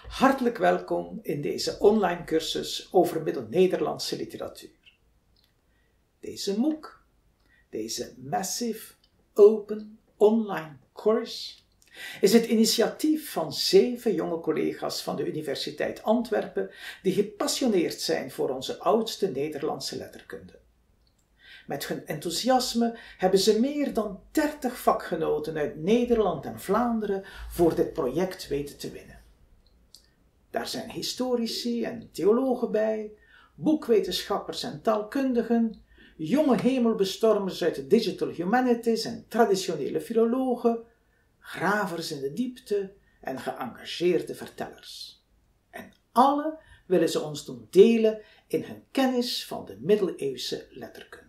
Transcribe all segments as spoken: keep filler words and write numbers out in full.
Hartelijk welkom in deze online cursus over Middel-Nederlandse literatuur. Deze MOOC, deze Massive Open Online Course, is het initiatief van zeven jonge collega's van de Universiteit Antwerpen die gepassioneerd zijn voor onze oudste Nederlandse letterkunde. Met hun enthousiasme hebben ze meer dan dertig vakgenoten uit Nederland en Vlaanderen voor dit project weten te winnen. Daar zijn historici en theologen bij, boekwetenschappers en taalkundigen, jonge hemelbestormers uit de digital humanities en traditionele filologen, gravers in de diepte en geëngageerde vertellers. En alle willen ze ons doen delen in hun kennis van de middeleeuwse letterkunde.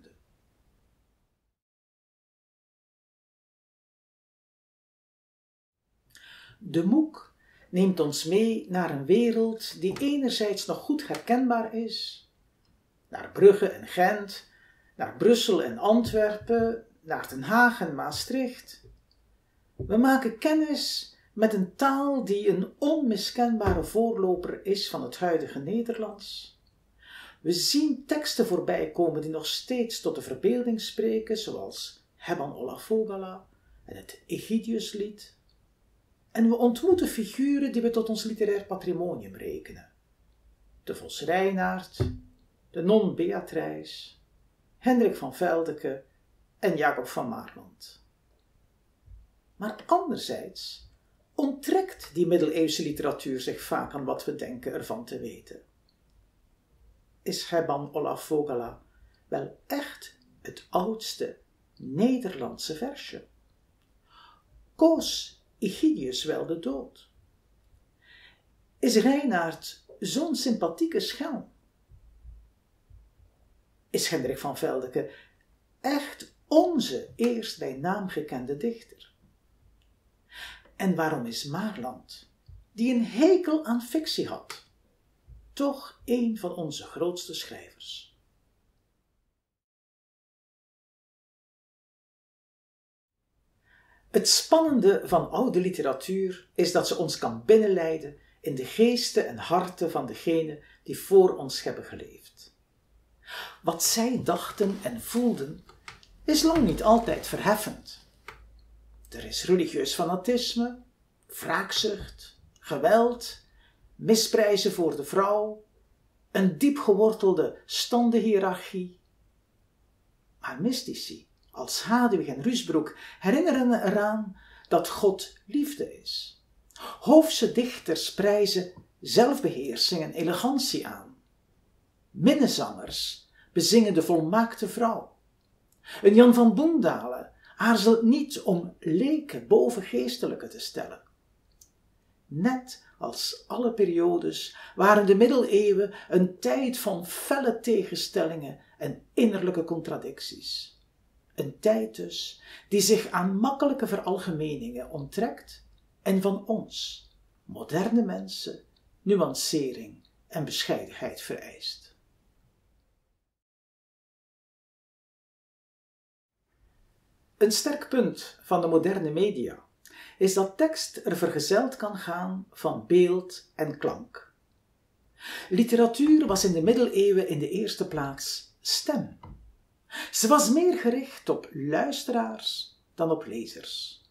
De MOOC neemt ons mee naar een wereld die enerzijds nog goed herkenbaar is, naar Brugge en Gent, naar Brussel en Antwerpen, naar Den Haag en Maastricht. We maken kennis met een taal die een onmiskenbare voorloper is van het huidige Nederlands. We zien teksten voorbij komen die nog steeds tot de verbeelding spreken, zoals Hebban Olafogala en het Egidiuslied. En we ontmoeten figuren die we tot ons literair patrimonium rekenen. De Vos Reinaert, de non Beatrijs, Hendrik van Veldeke en Jacob van Maarland. Maar anderzijds onttrekt die middeleeuwse literatuur zich vaak aan wat we denken ervan te weten. Is Hebban Olafogala wel echt het oudste Nederlandse versje? Koos Egidius wel de dood? Is Reinaert zo'n sympathieke schelm? Is Hendrik van Veldeke echt onze eerst bij naam gekende dichter? En waarom is Maarland, die een hekel aan fictie had, toch een van onze grootste schrijvers? Het spannende van oude literatuur is dat ze ons kan binnenleiden in de geesten en harten van degenen die voor ons hebben geleefd. Wat zij dachten en voelden is lang niet altijd verheffend. Er is religieus fanatisme, wraakzucht, geweld, misprijzen voor de vrouw, een diep gewortelde standenhiërarchie. Maar mystici als Hadewig en Rusbroek herinneren eraan dat God liefde is. Hoofse dichters prijzen zelfbeheersing en elegantie aan. Minnezangers bezingen de volmaakte vrouw. Een Jan van Boendalen aarzelt niet om leken boven geestelijke te stellen. Net als alle periodes waren de middeleeuwen een tijd van felle tegenstellingen en innerlijke contradicties. Een tijd dus die zich aan makkelijke veralgemeningen onttrekt en van ons, moderne mensen, nuancering en bescheidenheid vereist. Een sterk punt van de moderne media is dat tekst er vergezeld kan gaan van beeld en klank. Literatuur was in de middeleeuwen in de eerste plaats stem. Ze was meer gericht op luisteraars dan op lezers.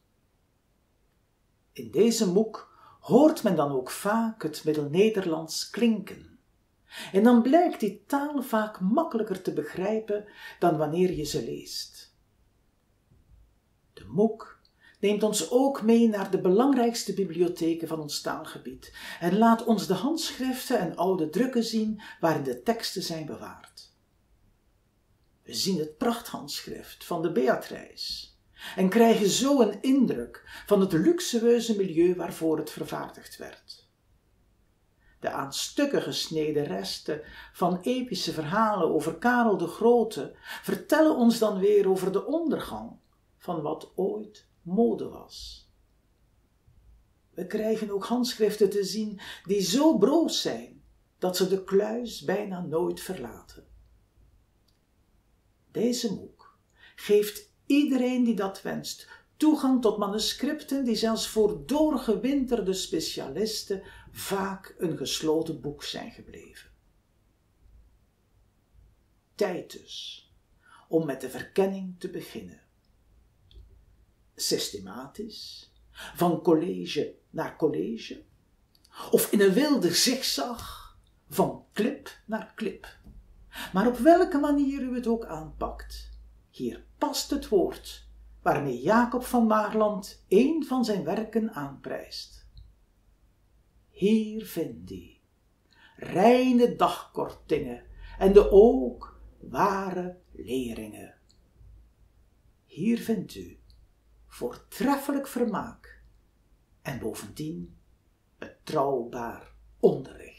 In deze MOOC hoort men dan ook vaak het Middel-Nederlands klinken. En dan blijkt die taal vaak makkelijker te begrijpen dan wanneer je ze leest. De MOOC neemt ons ook mee naar de belangrijkste bibliotheken van ons taalgebied en laat ons de handschriften en oude drukken zien waarin de teksten zijn bewaard. We zien het prachthandschrift van de Beatrijs en krijgen zo een indruk van het luxueuze milieu waarvoor het vervaardigd werd. De aan stukken gesneden resten van epische verhalen over Karel de Grote vertellen ons dan weer over de ondergang van wat ooit mode was. We krijgen ook handschriften te zien die zo broos zijn dat ze de kluis bijna nooit verlaten. Deze MOOC geeft iedereen die dat wenst toegang tot manuscripten die zelfs voor doorgewinterde specialisten vaak een gesloten boek zijn gebleven. Tijd dus om met de verkenning te beginnen. Systematisch, van college naar college, of in een wilde zigzag, van klip naar klip. Maar op welke manier u het ook aanpakt, hier past het woord waarmee Jacob van Maarland een van zijn werken aanprijst. Hier vindt u reine dagkortingen en de ook ware leringen. Hier vindt u voortreffelijk vermaak en bovendien betrouwbaar onderricht.